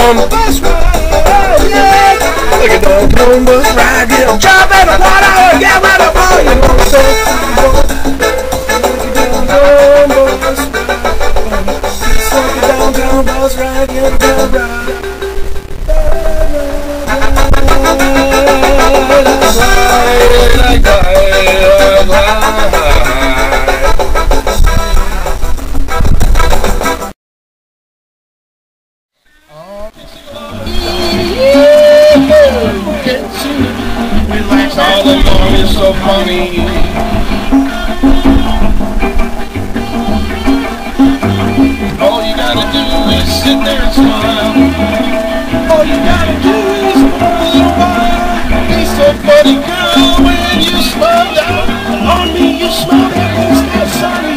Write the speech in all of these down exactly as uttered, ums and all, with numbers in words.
on the bus ride, yeah. Look at the down bus ride, yeah. Jump in the water and get where the ball you want to go. Down bus ride, suck it down, down bus ride, yeah, down ride. Relax all along, it's so funny. All you gotta do is sit there and smile. All you gotta do is smile a little while. It's so funny, girl, when you smile down on me, you smile like it's that sunny.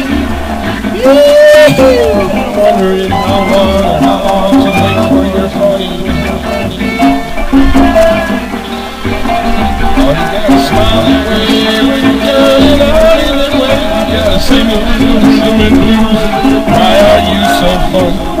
I'm wondering how long or how long to wait for your funny. Oh, you gotta smile that way when you're done, all in that way. You gotta sing the blues, sing the blues. Why are you so funny?